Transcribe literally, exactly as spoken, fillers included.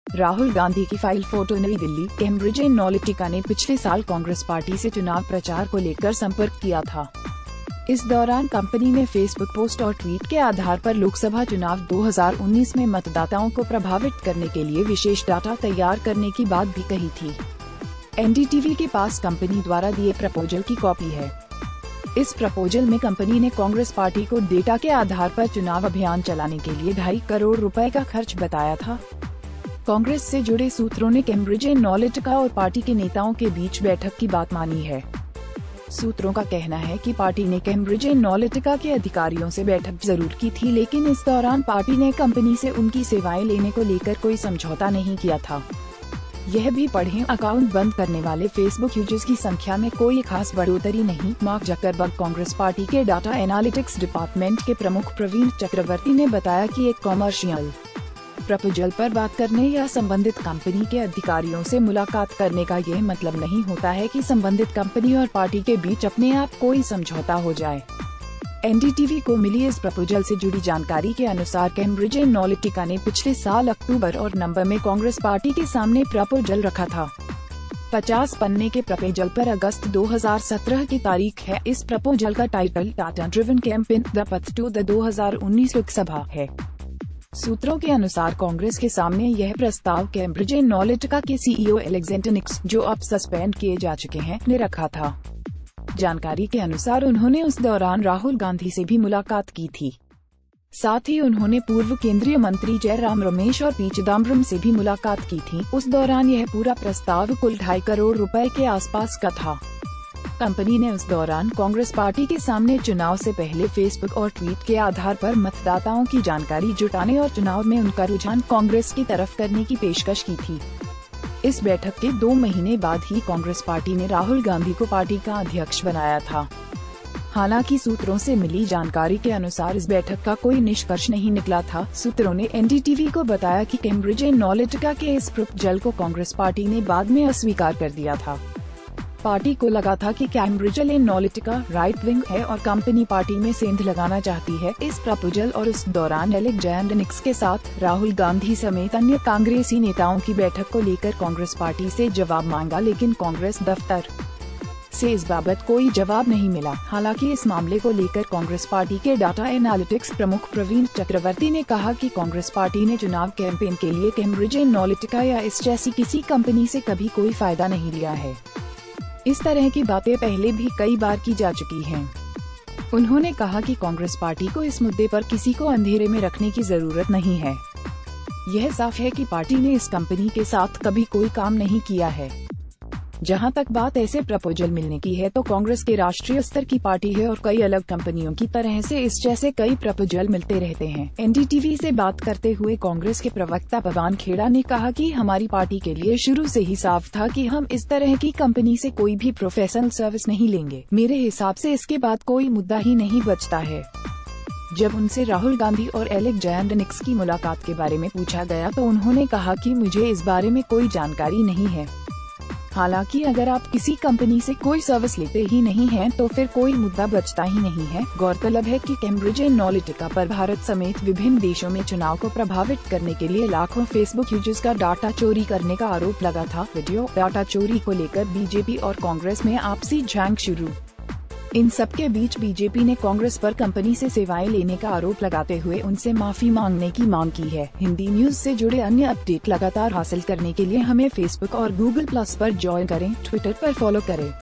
राहुल गांधी की file photo. नई Delhi. Cambridge Analytica ने पिछले साल कांग्रेस पार्टी से चुनाव प्रचार को लेकर संपर्क किया था। इस दौरान कंपनी ने फेसबुक पोस्ट और ट्वीट के आधार पर लोकसभा चुनाव दो हज़ार उन्नीस में मतदाताओं को प्रभावित करने के लिए विशेष डाटा तैयार करने की बात भी कही थी। एन डी टी वी के पास कंपनी द्वारा दिए प्रपोजल की कॉपी है। इस प्रपोजल में कंपनी ने कांग्रेस पार्टी को डेटा के आधार पर चुनाव अभियान चलाने के लिए ढाई करोड़ रुपए का खर्च बताया था। कांग्रेस से जुड़े सूत्रों ने कैम्ब्रिज एनालिटिका और पार्टी के नेताओं के बीच बैठक की बात मानी है। सूत्रों का कहना है कि पार्टी ने कैम्ब्रिज एनालिटिका के अधिकारियों से बैठक जरूर की थी, लेकिन इस दौरान पार्टी ने कंपनी से उनकी सेवाएं लेने को लेकर कोई समझौता नहीं किया था। यह भी पढ़ें, अकाउंट बंद करने वाले फेसबुक यूजर्स की संख्या में कोई खास बढ़ोतरी नहीं। Mark Zuckerberg. कांग्रेस पार्टी के डाटा एनालिटिक्स डिपार्टमेंट के प्रमुख प्रवीण चक्रवर्ती ने बताया कि एक कॉमर्शियल प्रपोजल पर बात करने या संबंधित कंपनी के अधिकारियों से मुलाकात करने का यह मतलब नहीं होता है कि संबंधित कंपनी और पार्टी के बीच अपने आप कोई समझौता हो जाए। एन डी टी वी को मिली इस प्रपोजल से जुड़ी जानकारी के अनुसार कैम्ब्रिज एनालिटिका ने पिछले साल अक्टूबर और नवंबर में कांग्रेस पार्टी के सामने प्रपोजल रखा था। पचास पन्ने के प्रपोजल पर अगस्त दो हज़ार सत्रह की तारीख है। इस प्रपोजल का title data driven campaign the path to the दो हज़ार उन्नीस लोकसभा है। सूत्रों के अनुसार कांग्रेस के सामने यह प्रस्ताव कैम्ब्रिज एनालिटिका के सी ई ओ एलेक्जेंडर निक्स, जो अब सस्पेंड किए जा चुके हैं, ने रखा था। जानकारी के अनुसार उन्होंने उस दौरान राहुल गांधी से भी मुलाकात की थी। साथ ही उन्होंने पूर्व केंद्रीय मंत्री जयराम रमेश और पी चिदम्बरम से भी मुलाकात की थी। उस दौरान यह पूरा प्रस्ताव कुल ढाई करोड़ रुपए के आसपास का था। कंपनी ने उस दौरान कांग्रेस पार्टी के सामने चुनाव से पहले फेसबुक और ट्वीट के आधार पर मतदाताओं की जानकारी जुटाने और चुनाव में उनका रुझान कांग्रेस की तरफ करने की पेशकश की थी। इस बैठक के दो महीने बाद ही कांग्रेस पार्टी ने राहुल गांधी को पार्टी का अध्यक्ष बनाया था। हालांकि सूत्रों से मिली जानकारी के अनुसार इस बैठक का कोई निष्कर्ष नहीं निकला था। सूत्रों ने एन डी टी वी को बताया कि कैम्ब्रिज एनालिटिका के इस प्रपोजल को कांग्रेस पार्टी ने बाद में अस्वीकार कर दिया था। पार्टी को लगा था कि कैम्ब्रिज एनालिटिका राइट विंग है और कंपनी पार्टी में सेंध लगाना चाहती है। इस प्रपोजल और उस दौरान एलेक्जेंडर निक्स के साथ राहुल गांधी समेत अन्य कांग्रेसी नेताओं की बैठक को लेकर कांग्रेस पार्टी से जवाब मांगा, लेकिन कांग्रेस दफ्तर से इस बाबत कोई जवाब नहीं मिला। हालांकि इस मामले को लेकर कांग्रेस पार्टी के डाटा एनालिटिक्स प्रमुख प्रवीण चक्रवर्ती ने कहा कि कांग्रेस पार्टी ने चुनाव कैंपेन के लिए कैम्ब्रिज एनालिटिका या इस जैसी किसी कंपनी से कभी कोई फायदा नहीं लिया है। इस तरह की बातें पहले भी कई बार की जा चुकी हैं। उन्होंने कहा कि कांग्रेस पार्टी को इस मुद्दे पर किसी को अंधेरे में रखने की जरूरत नहीं है। यह साफ है कि पार्टी ने इस कंपनी के साथ कभी कोई काम नहीं किया है। जहां तक बात ऐसे प्रपोजल मिलने की है, तो कांग्रेस के राष्ट्रीय स्तर की पार्टी है और कई अलग कंपनियों की तरह से इस जैसे कई प्रपोजल मिलते रहते हैं। एन डी टी वी से बात करते हुए कांग्रेस के प्रवक्ता पवन खेड़ा ने कहा कि हमारी पार्टी के लिए शुरू से ही साफ था कि हम इस तरह की कंपनी से कोई भी प्रोफेशनल सर्विस नहीं लेंगे। मेरे हिसाब से इसके बाद कोई मुद्दा ही नहीं बचता है। जब उनसे राहुल गांधी और एलेक्जेंडर निक्स की मुलाकात के बारे में पूछा गया तो उन्होंने कहा कि मुझे इस बारे में कोई जानकारी नहीं है। हालांकि अगर आप किसी कंपनी से कोई सर्विस लेते ही नहीं हैं, तो फिर कोई मुद्दा बचता ही नहीं है। गौरतलब है कि कैम्ब्रिज एनालिटिका पर भारत समेत विभिन्न देशों में चुनाव को प्रभावित करने के लिए लाखों फेसबुक यूजर्स का डाटा चोरी करने का आरोप लगा था। वीडियो डाटा चोरी को लेकर बी जे पी और कांग्रेस में आपसी जंग शुरू। इन सबके बीच बी जे पी ने कांग्रेस पर कंपनी से सेवाएं लेने का आरोप लगाते हुए उनसे माफी मांगने की मांग की है। हिंदी न्यूज से जुड़े अन्य अपडेट लगातार हासिल करने के लिए हमें फेसबुक और गूगल प्लस पर ज्वाइन करें, ट्विटर पर फॉलो करें।